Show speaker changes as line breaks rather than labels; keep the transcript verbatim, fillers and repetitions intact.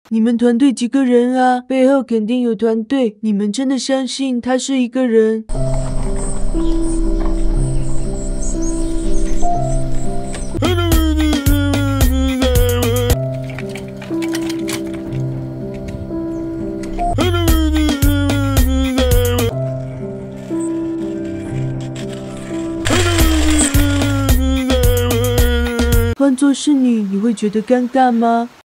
你们团队几个人啊？背后肯定有团队，你们真的相信他是一个人？换作是你，你会觉得尴尬吗？